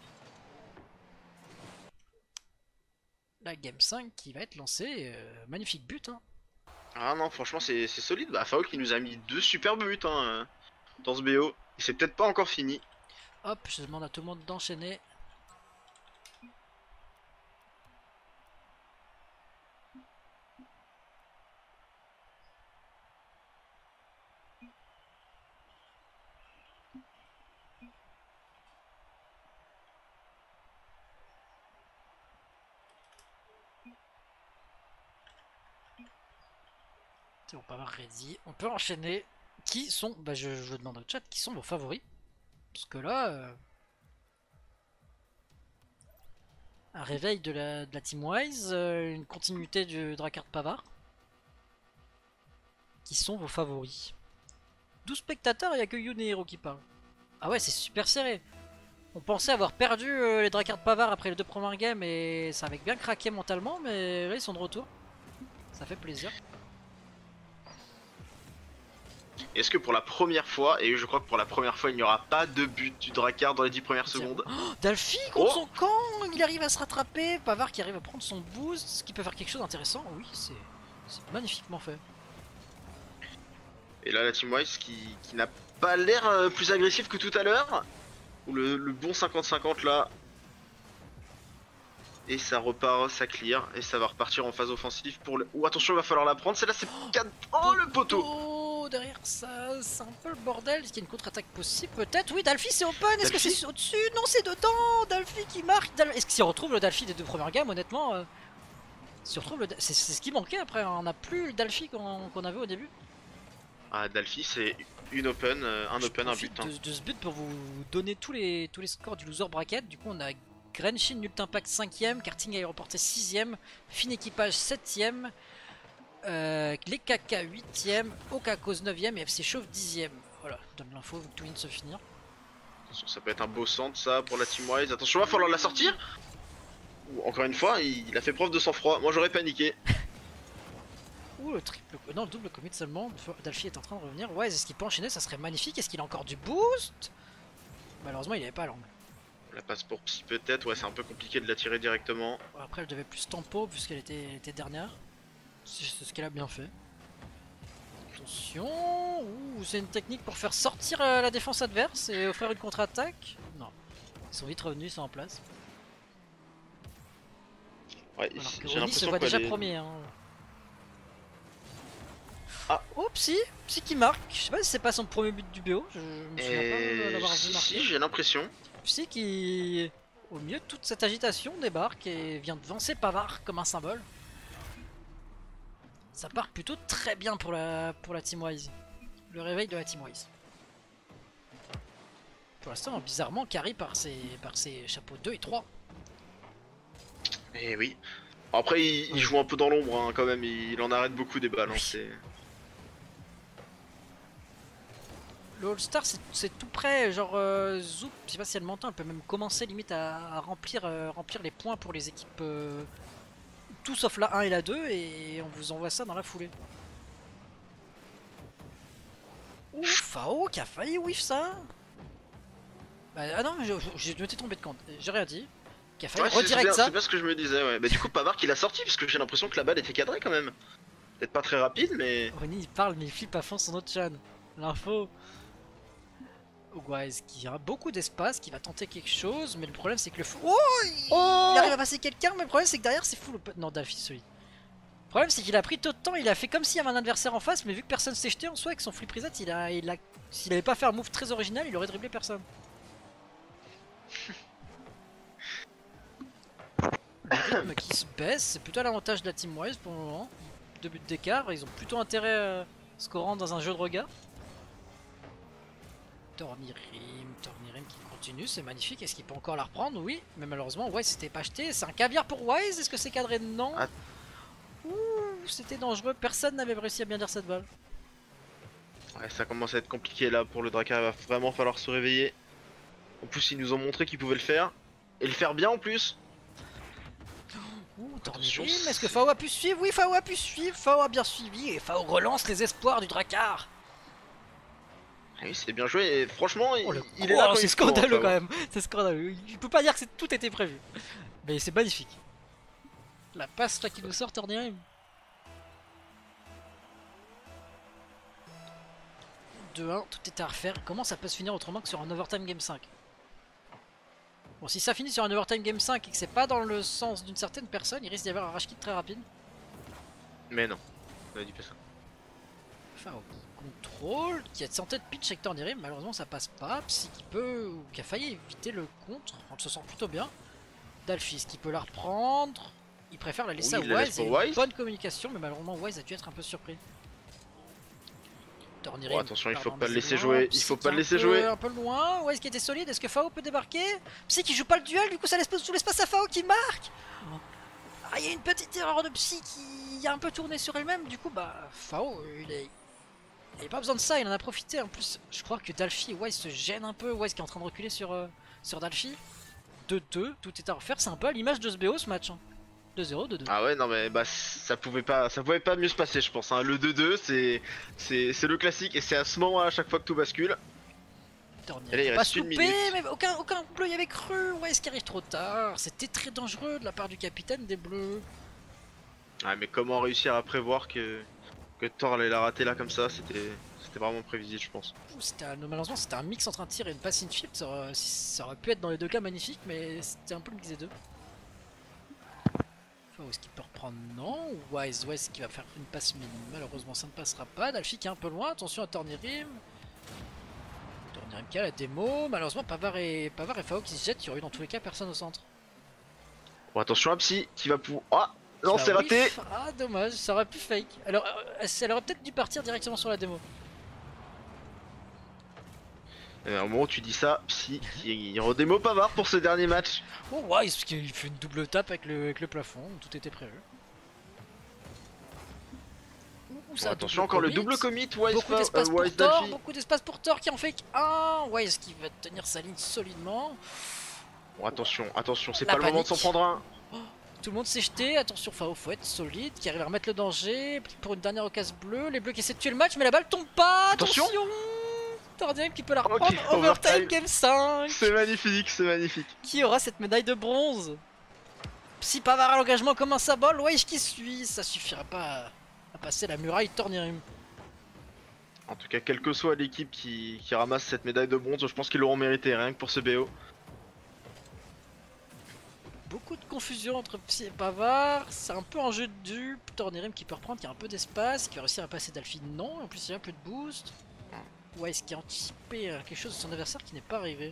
La game 5 qui va être lancée. Magnifique but, hein. Ah non, franchement c'est solide. Bah Fao qui nous a mis 2 super buts hein, dans ce BO. Et c'est peut-être pas encore fini. Hop, je demande à tout le monde d'enchaîner. C'est bon, pas mal ready. On peut enchaîner. Qui sont, bah je demande au chat, qui sont vos favoris? Parce que là, un réveil de la Team Wise, une continuité du Drakkar Pavard. Qui sont vos favoris? 12 spectateurs, il n'y a que Yune Hero qui parle. Ah ouais, c'est super serré. On pensait avoir perdu les Drakkar de Pavard après les 2 premières games et ça avait bien craqué mentalement, mais là ils sont de retour. Ça fait plaisir. Est-ce que pour la première fois, et je crois que pour la première fois il n'y aura pas de but du Drakkar dans les 10 premières secondes. Oh, Dalfi contre son camp, il arrive à se rattraper. Pavard qui arrive à prendre son boost, ce qui peut faire quelque chose d'intéressant. Oui, c'est magnifiquement fait. Et là la Team Wise qui n'a pas l'air plus agressif que tout à l'heure. Ou le bon 50-50 là. Et ça repart, ça clear. Et ça va repartir en phase offensive pour le... Oh attention, il va falloir la prendre. Celle-là c'est... Oh le poteau. Derrière ça, c'est un peu le bordel. Est-ce qu'il y a une contre-attaque possible peut-être? Oui, Dalfi c'est open. Est-ce que c'est au-dessus? Non, c'est dedans. Dalfi qui marque. Est-ce qu'il retrouve le Dalfi des 2 premières gammes? Honnêtement, c'est ce qui manquait après. On n'a plus le Dalfi qu'on avait au début. Ah, Dalfi c'est une open, un open, un but. De ce but pour vous donner tous les scores du loser bracket. Du coup, on a Grenshin Nult Impact 5ème, Karting Aéroporté 6ème, Fin Équipage 7ème, les Kaka 8ème, Okakos 9ème et FC Chauve 10ème. Voilà, je donne l'info, tout vient de se finir. Attention, ça peut être un beau centre ça pour la Team Wise. Attention, il va falloir la sortir. Encore une fois, il a fait preuve de sang-froid. Moi j'aurais paniqué. Ouh, le triple. Non, le double commit seulement. Dalfi est en train de revenir. Ouais, est-ce qu'il peut enchaîner? Ça serait magnifique. Est-ce qu'il a encore du boost? Malheureusement, il avait pas l'angle. La passe pour Psy peut-être, ouais c'est un peu compliqué de la tirer directement. Après elle devait plus tempo puisqu'elle était dernière. C'est ce qu'elle a bien fait. Attention. Ouh, c'est une technique pour faire sortir la défense adverse et offrir une contre-attaque. Non. Ils sont vite revenus, ils sont en place. Ouais, j'ai l'impression se voit déjà premier. Hein. Ah. Oh Psy qui marque. Je sais pas si c'est pas son premier but du BO. Je me souviens pas l'avoir vu marquer. Si, j'ai l'impression. Psy qui, au milieu de toute cette agitation, débarque et vient devancer Pavard comme un symbole. Ça part plutôt très bien pour la Team Wise. Le réveil de la Team Wise. Pour l'instant, bizarrement, carry par ses chapeaux 2 et 3. Et oui. Après, il joue un peu dans l'ombre hein, quand même. Il en arrête beaucoup des balles. Hein, le All-Star c'est tout près, genre Zoop, je sais pas si elle m'entend, elle peut même commencer limite à remplir les points pour les équipes tout sauf la 1 et la 2 et on vous envoie ça dans la foulée. Ouf, Fao qui a failli whiff ça. Bah, ah non, je m'étais tombé de compte, j'ai rien dit. Qui a failli redirect ça. C'est bien ce que je me disais, ouais. Bah du coup Pavard qui l'a sorti parce que j'ai l'impression que la balle était cadrée quand même. Peut-être pas très rapide mais... Ronnie il parle mais il flippe à fond son autre chan. L'info. Wise qui a beaucoup d'espace, qui va tenter quelque chose, mais le problème c'est que le fou. Oh, il arrive à passer quelqu'un, mais le problème c'est que derrière c'est full open. Non, Dalfi solide. Le problème c'est qu'il a pris tout de temps, il a fait comme s'il y avait un adversaire en face, mais vu que personne s'est jeté en soi avec son flip reset, s'il avait pas fait un move très original, il aurait dribblé personne. Le rythme qui se baisse, c'est plutôt à l'avantage de la Team Wise pour le moment. 2 buts d'écart, ils ont plutôt intérêt à scorant dans un jeu de regard. Tornirim qui continue, c'est magnifique. Est-ce qu'il peut encore la reprendre? Oui, mais malheureusement, Wise s'était pas acheté. C'est un caviar pour Wise. Est-ce que c'est cadré? Non. Ouh, c'était dangereux. Personne n'avait réussi à bien dire cette balle. Ouais, ça commence à être compliqué là pour le Drakkar. Il va vraiment falloir se réveiller. En plus, ils nous ont montré qu'ils pouvaient le faire. Et le faire bien en plus. Ouh, Tornirim. Est-ce que Fao a pu suivre? Oui, Fao a pu suivre. Fao a bien suivi. Et Fao relance les espoirs du Drakkar. Oui, c'est bien joué et franchement, il est là. C'est scandaleux quand même. C'est scandaleux. Il peut pas dire que tout était prévu. Mais c'est magnifique. La passe là qui nous sort, Tornirim. 2-1, tout est à refaire. Comment ça peut se finir autrement que sur un overtime game 5? Bon, si ça finit sur un overtime game 5 et que c'est pas dans le sens d'une certaine personne, il risque d'y avoir un rush kit très rapide. Mais non, on a dit pas ça. Fao contrôle, qui a tenté de pitch avec Tornirim, malheureusement ça passe pas. Psy qui peut, ou qui a failli éviter le contre, on se sent plutôt bien. Dalfis qui peut la reprendre, il préfère la laisser à Wise, et bonne communication, mais malheureusement Wise a dû être un peu surpris. Tornirim, oh, attention, il faut pas le laisser jouer, il faut pas le laisser jouer. Un peu loin, Wise qui était solide, est-ce que Fao peut débarquer? Psy qui joue pas le duel, du coup ça laisse tout l'espace à Fao qui marque. Ah, il y a une petite erreur de Psy qui a un peu tourné sur elle-même, du coup bah Fao il n'y a pas besoin de ça, il en a profité. En plus, je crois que Dalfi et Wise se gênent un peu. Wise qui est en train de reculer sur sur Dalfi. 2-2, tout est à refaire, c'est un peu à l'image de ce BO ce match. Hein. 2-0, 2-2. Ah ouais, non mais bah ça pouvait pas mieux se passer, je pense. Hein. Le 2-2, c'est le classique et c'est à ce moment à chaque fois que tout bascule. Et là, il Pas reste une souper, minute. mais aucun bleu y avait cru. Ouais, ce qui arrive trop tard. C'était très dangereux de la part du capitaine des bleus. Ah mais comment réussir à prévoir que Thor allait la rater là comme ça, c'était vraiment prévisible, je pense. Malheureusement, c'était un mix entre un tir et une pass infield. Ça aurait pu être dans les deux cas magnifique, mais c'était un peu le mix des deux. Est-ce qu'il peut reprendre? Non. Wise qui va faire une passe minime. Malheureusement, ça ne passera pas. Dalfi qui est un peu loin. Attention à Tornirim. Tornirim qui a la démo. Malheureusement, Pavard et Fao qui se jettent. Il y aurait eu dans tous les cas personne au centre. Bon, attention à Psy qui va pour. Ah non, c'est raté. Ah, dommage. Ça aurait pu fake. Alors, elle aurait peut-être dû partir directement sur la démo. Au moment où tu dis ça, Psy il redémo Pavard pour ce dernier match. Oh, Wise qui fait une double tape avec le plafond. Tout était prévu. Bon, attention, encore le double commit, beaucoup d'espace pour Wise Thor, Dalfi. beaucoup d'espace pour Thor qui en fait un. Wise qui va tenir sa ligne solidement. Bon, attention, c'est pas le moment de s'en prendre un. Tout le monde s'est jeté, attention Fao, faut être solide, qui arrive à remettre le danger pour une dernière occasion bleue. Les bleus qui essaient de tuer le match, mais la balle tombe pas. Attention, Tornirim qui peut la reprendre. Okay, overtime game 5. C'est magnifique, c'est magnifique. Qui aura cette médaille de bronze? Si Pavard à l'engagement comme un sabol, Wise qui suit, ça suffira pas à passer la muraille Tornirim. En tout cas, quelle que soit l'équipe qui ramasse cette médaille de bronze, je pense qu'ils l'auront mérité, rien que pour ce BO. Beaucoup de confusion entre Psy et Pavard, c'est un peu un jeu de dupe. Tornirim qui peut reprendre, qui a un peu d'espace, qui va réussir à passer Dalfi, non, en plus il y a un peu de boost. Wise qui a anticipé quelque chose de son adversaire qui n'est pas arrivé.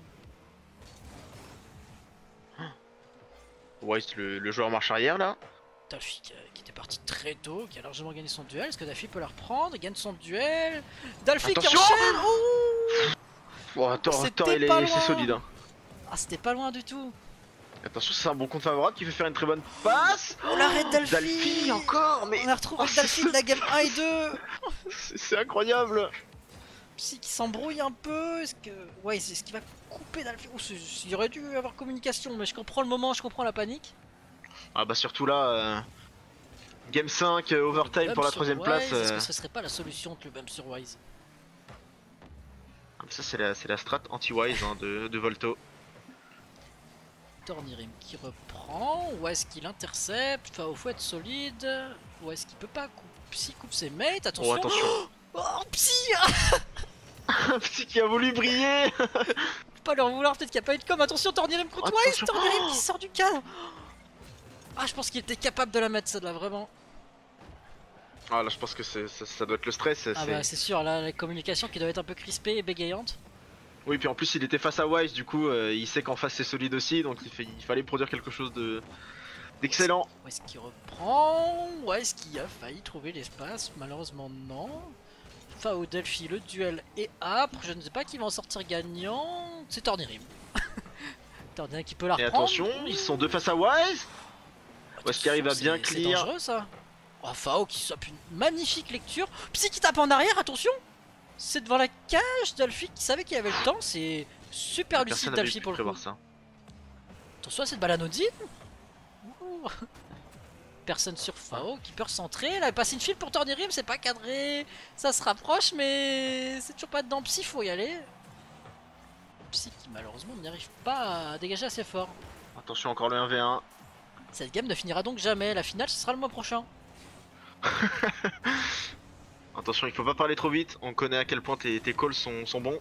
Wise, le joueur marche arrière là. Dalfi qui était parti très tôt, qui a largement gagné son duel. Est-ce que Dalfi peut la reprendre? Il gagne son duel. Dalfi qui enchaîne. Oh, Thor il est solide. Hein. Ah, c'était pas loin du tout. Attention, c'est un bon compte favorable qui fait faire une très bonne passe. Oh, l'arrêt de Dalfi. Dalfi encore, mais on a retrouvé Dalfi de la game 1 et 2. C'est incroyable. Psy qui s'embrouille un peu. Est-ce que est-ce qu'il va couper Dalfi? Il aurait dû avoir communication, mais je comprends le moment, je comprends la panique. Ah bah surtout là, game 5, overtime pour la troisième place. Est-ce que ce serait pas la solution que le bump sur Wise? Ça c'est la strat anti-Wise hein, de Volto. Tornirim qui reprend, ou est-ce qu'il intercepte? Enfin, faut être solide. Ou est-ce qu'il peut pas Psy coupe ses mates? Attention. Oh, attention. Oh, Psy. Psy qui a voulu briller. Faut pas leur vouloir, peut-être qu'il n'y a pas eu de com. Attention, Tornirim contre Wise. Tornirim qui sort du cadre. Ah, je pense qu'il était capable de la mettre celle-là, vraiment. Ah là je pense que ça doit être le stress. Ah bah c'est sûr, là la communication qui doit être un peu crispée et bégayante. Oui, puis en plus il était face à Wise, du coup il sait qu'en face c'est solide aussi, donc il fallait produire quelque chose d'excellent. Où est-ce qu'il reprend? Où est-ce qu'il a failli trouver l'espace? Malheureusement non. Fao Delphi, le duel est âpre, je ne sais pas qui va en sortir gagnant. C'est Tornirim. Tornirim qui peut la reprendre. Et attention, ils sont deux face à Wise. Où est-ce qu'il arrive à bien clear? C'est dangereux ça. Oh, Fao qui sope une magnifique lecture. Psy qui tape en arrière, attention. C'est devant la cage. Dalfi qui savait qu'il y avait le temps. C'est super lucide Dalfi pour le coup. Ça. Attention à cette balle anodine. Personne sur Fao qui peut recentrer. La passe infield pour Tornirim, c'est pas cadré. Ça se rapproche, mais c'est toujours pas dedans. Psy, faut y aller. Psy qui malheureusement n'y arrive pas à dégager assez fort. Attention, encore le 1v1. Cette game ne finira donc jamais. La finale, ce sera le mois prochain. Attention, il faut pas parler trop vite. On connaît à quel point tes calls sont bons.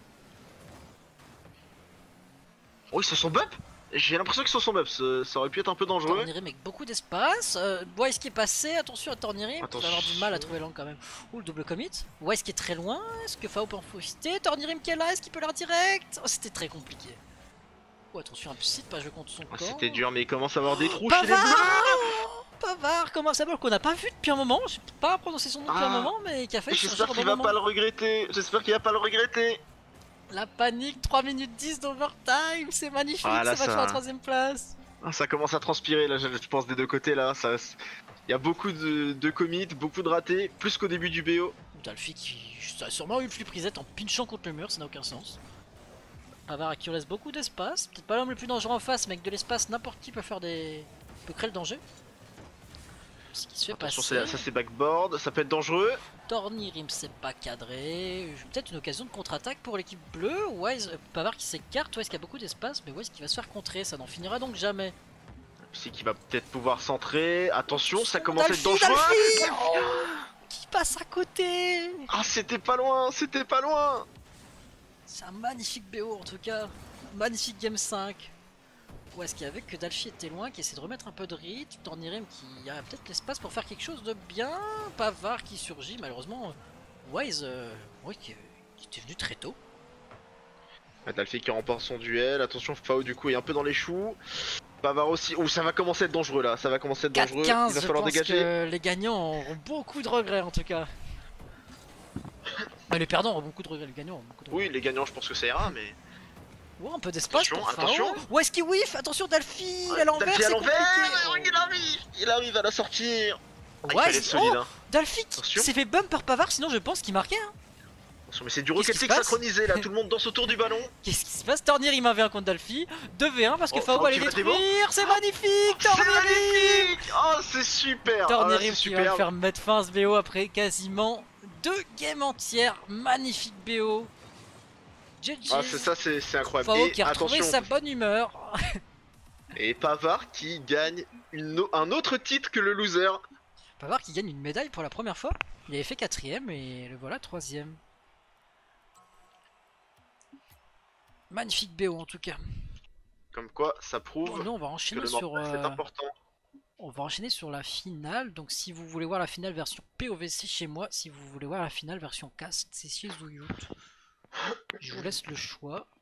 Oh, ils se sont bump. J'ai l'impression qu'ils se sont bump. Ça aurait pu être un peu dangereux. Tornirim avec beaucoup d'espace. Wise qui est passé. Attention à Tornirim. Il va avoir du mal à trouver l'angle quand même. Ouh, le double commit. Wise qui est très loin. Est-ce que Fao peut en profiter? Tornirim qui est là. Est-ce qu'il peut l'air direct? Oh, c'était très compliqué. Oh, attention, un psy de pas jouer contre son corps. C'était dur, mais il commence à avoir des trous chez les bleus. Pavard, comment ça va qu'on n'a pas vu depuis un moment? Je sais pas prononcer son nom depuis un moment, mais qui a fait. J'espère qu'il va pas le regretter. J'espère qu'il va pas le regretter. La panique, 3 minutes 10 d'overtime, c'est magnifique, c'est vachement la troisième place. Ah, ça commence à transpirer là, je pense des deux côtés là. Il y a beaucoup de commits, beaucoup de ratés, plus qu'au début du BO. Dalfi qui a sûrement eu le flip reset en pinchant contre le mur, ça n'a aucun sens. Pavard à qui on laisse beaucoup d'espace. Peut-être pas l'homme le plus dangereux en face, mais avec de l'espace, n'importe qui peut faire des. Peut créer le danger. Ce qui se fait Attention, passer. ça c'est backboard, ça peut être dangereux. Tornirim c'est pas cadré. Peut-être une occasion de contre-attaque pour l'équipe bleue. Wise, Pavard qui s'écarte. Wise qui a beaucoup d'espace, mais Wise qui va se faire contrer. Ça n'en finira donc jamais. Psy qui va peut-être pouvoir centrer. Attention, ça commence à être dangereux. Dalfi oh, qui passe à côté. Ah, c'était pas loin, c'était pas loin. C'est un magnifique BO en tout cas. Magnifique game 5. Ou est-ce qu'il y avait que Dalfi était loin, qui essaie de remettre un peu de rythme, Tornirim qui a peut-être l'espace pour faire quelque chose de bien, Pavard qui surgit, malheureusement Wise oui, qui était venu très tôt. Dalfi qui remporte son duel, attention Fao du coup est un peu dans les choux. Pavard aussi, oh ça va commencer à être dangereux là, ça va commencer à être dangereux, 4-15, il va je falloir pense dégager. que les gagnants auront beaucoup de regrets en tout cas. Les perdants auront beaucoup de regrets, les gagnants auront beaucoup de regrets. Oui les gagnants je pense que ça ira mais... Ouais, un peu d'espace pour Fao. Attention. Où est-ce qu'il whiff? Attention Dalfi à l'envers, Dalfi à c'est l'envers, compliqué. il arrive à la sortir. Ah, il Ouais, fallait être solide hein. Dalfi qui Attention. s'est fait bump par Pavard, sinon je pense qu'il marquait hein. Attention mais c'est du Qu'est-ce rocket qui se league passe synchronisé là, tout le monde danse autour du ballon. Qu'est-ce qui se passe? Tornirim 1v1 contre Dalfi, 2v1 parce que Oh, Fao Fao va qui les va démo. détruire, c'est magnifique C'est Tornirim. magnifique. Oh c'est super. Tornirim c'est qui va super. faire mettre fin à ce BO après quasiment 2 games entières, magnifique BO. GG. Ah c'est ça, c'est incroyable. Fao Et qui a retrouvé attention, sa bonne humeur. et Pavard qui gagne un autre titre que le loser. Pavard qui gagne une médaille pour la première fois, il avait fait 4ème et le voilà 3ème. Magnifique BO en tout cas. Comme quoi ça prouve Bon, nous on va que enchaîner le sur... mental c'est important. On va enchaîner sur la finale, donc si vous voulez voir la finale version POVC chez moi, si vous voulez voir la finale version cast, c'est chez Zouyout. Je vous laisse le choix.